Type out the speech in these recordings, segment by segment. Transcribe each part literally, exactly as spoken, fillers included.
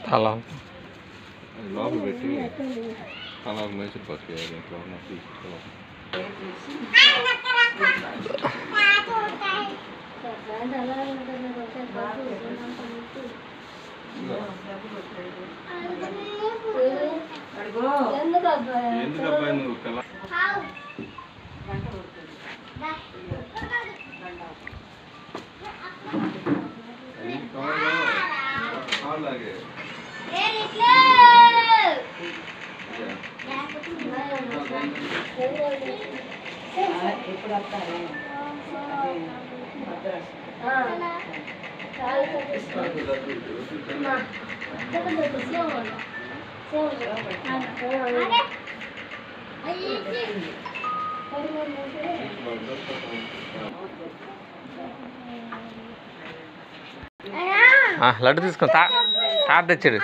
అలా లోపల పెట్టి అలా మైసూర్ పాక్ చేయాలి ఇంట్లో ఉన్న ఎందుకబ్బాయి నువ్వు కల అలాగే లడ్డు తీసుకుని తా తాత తెచ్చాడు.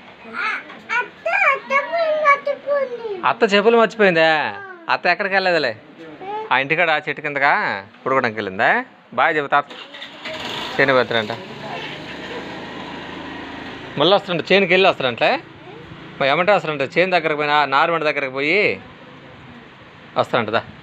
అత్త చెప్పులు మర్చిపోయిందా? అత్త ఎక్కడికి వెళ్ళలేదులే, ఆ ఇంటికాడ ఆ చెట్టు కిందగా పుడకడానికి వెళ్ళిందా? బాగా చెప్పు తాత. చేను పెడతారంట, మళ్ళీ వస్తారంట, చేనుకి వెళ్ళి వస్తారంటే ఏమంటే వస్తారంట, చేను దగ్గరకు పోయినా నారుమండ దగ్గరకు పోయి వస్తారంటదా.